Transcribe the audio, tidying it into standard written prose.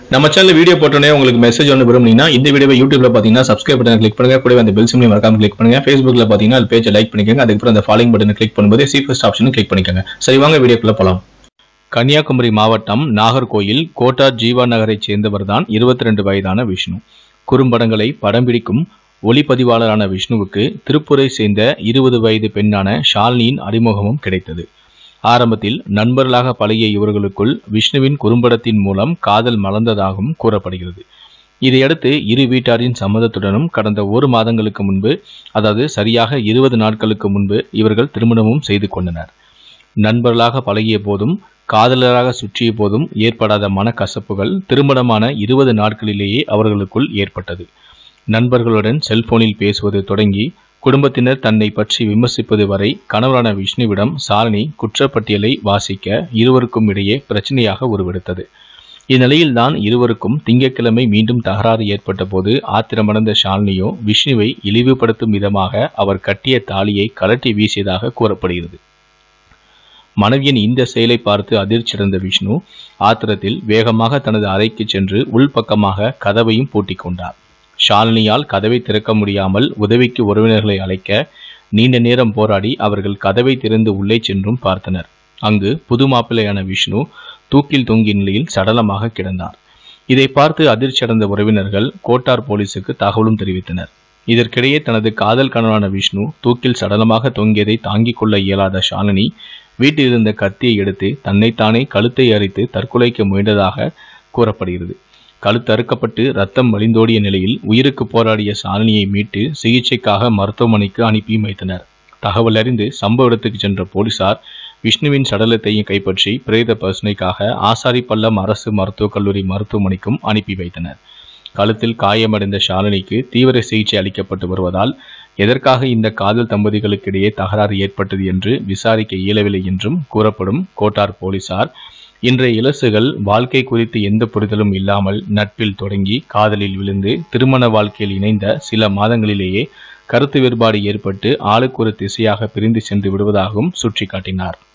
நம்ம channel video போட்டோனே உங்களுக்கு message ஒன்று விரும்புனீங்கன்னா இந்த வீடியோவை யூடியூப்ல பாத்தீங்கன்னா சப்ஸ்கிரைப் பட்டனை கிளிக் பண்ணுங்க, கூடவே அந்த பெல் சிம்பலையும் மறக்காம கிளிக் பண்ணுங்க. Facebookல பாத்தீங்கன்னா அது பேஜை லைக் பண்ணிக்கோங்க, அதுக்கப்புறம் அந்த ஃபாலோயிங் பட்டனை கிளிக் பண்ணும்போது சி ஃபர்ஸ்ட் ஆப்ஷனும் கிளிக் பண்ணிக்கோங்க. சரி வாங்க வீடியோக்குள்ள போலாம். கன்னியாகுமரி மாவட்டம் நாகர்கோயில் கோட்டார் ஜீவா நகரைச் சேர்ந்தவர் தான் 22 வயதான விஷ்ணு. குறும்படங்களை படம் பிடிக்கும் ஒளிப்பதிவாளரான விஷ்ணுவுக்கு திருப்பூரை சேர்ந்த 20 வயது பெண்ணான ஷாலினியின் அறிமுகமும் கிடைத்தது. ஆரம்பத்தில் நண்பர்களாக பழகிய இவர்களுக்குள் விஷ்ணுவின் குறும்படத்தின் மூலம் காதல் மலர்ந்ததாகவும் கூறப்படுகிறது. இதையடுத்து இரு வீட்டாரின் சம்மதத்துடனும் கடந்த 1 மாதங்களுக்கு முன்பு, அதாவது சரியாக 20 நாட்களுக்கு முன்பு இவர்கள் திருமணமும் செய்து கொண்டனர். நண்பர்களாக பழகிய போதும் காதலராக சுற்றிய போதும் ஏற்படாத மனக்கசப்புகள் திருமணமான 20 நாட்களிலேயே அவர்களுக்குள் ஏற்பட்டது. நண்பர்களுடன் செல்போனில் பேசுவது தொடங்கி குடும்பத்தினர் தன்னை பற்றி விமர்சிப்பது வரை கணவரான விஷ்ணுவிடம் ஷாலினி குற்றப்பட்டியலை வாசிக்க இருவருக்கும் இடையே பிரச்சனையாக உருவெடுத்தது. இந்நிலையில்தான் இருவருக்கும் திங்கட்கிழமை மீண்டும் தகராறு ஏற்பட்ட போது ஆத்திரமடைந்த ஷாலினியோ விஷ்ணுவை இழிவுபடுத்தும் விதமாக அவர் கட்டிய தாலியை கழட்டி வீசியதாக கூறப்படுகிறது. மனைவியின் இந்த செயலை பார்த்து அதிர்ச்சியடைந்த விஷ்ணு ஆத்திரத்தில் வேகமாக தனது அறைக்கு சென்று உள்பக்கமாக கதவையும் பூட்டிக் கொண்டார். ஷாலினியால் கதவை திறக்க முடியாமல் உதவிக்கு உறவினர்களை அழைக்க நீண்ட நேரம் போராடி அவர்கள் கதவை திறந்து உள்ளே சென்றும் பார்த்தனர். அங்கு புது மாப்பிள்ளையான விஷ்ணு தூக்கில் தொங்கிய நிலையில் சடலமாக கிடந்தார். இதை பார்த்து அதிர்ச்சியடைந்த உறவினர்கள் கோட்டார் போலீசுக்கு தகவலும் தெரிவித்தனர். இதற்கிடையே தனது காதல் கணவனான விஷ்ணு தூக்கில் சடலமாக தொங்கியதை தாங்கிக் கொள்ள இயலாத ஷாலினி வீட்டில் இருந்த கத்தியை எடுத்து தன்னைத்தானே கழுத்தை அரித்து தற்கொலைக்கு முயன்றதாக கூறப்படுகிறது. கழுத்தறுக்கப்பட்டு ரத்தம் வழிந்தோடிய நிலையில் உயிருக்கு போராடிய ஷாலினியை மீட்டு சிகிச்சைக்காக மருத்துவமனைக்கு அனுப்பி வைத்தனர். தகவல் அறிந்து சம்பவ இடத்துக்கு சென்ற போலீசார் விஷ்ணுவின் சடலத்தையும் கைப்பற்றி பிரேத பரிசோதனைக்காக ஆசாரிப்பள்ளம் அரசு மருத்துவக் கல்லூரி மருத்துவமனைக்கும் அனுப்பி வைத்தனர். கழுத்தில் காயமடைந்த ஷாலினிக்கு தீவிர சிகிச்சை அளிக்கப்பட்டு வருவதால் எதற்காக இந்த காதல் தம்பதிகளுக்கிடையே தகராறு ஏற்பட்டது என்று விசாரிக்க இயலவில்லை என்றும் கூறப்படும் கோட்டார் போலீசார், இன்றைய இளசுகள் வாழ்க்கை குறித்து எந்த புரிதலும் இல்லாமல் நட்பில் தொடங்கி காதலில் விழுந்து திருமண வாழ்க்கையில் இணைந்த சில மாதங்களிலேயே கருத்து வேறுபாடு ஏற்பட்டு ஆளுக்கு ஒரு திசையாக பிரிந்து சென்று விடுவதாகவும் சுட்டிக்காட்டினார்.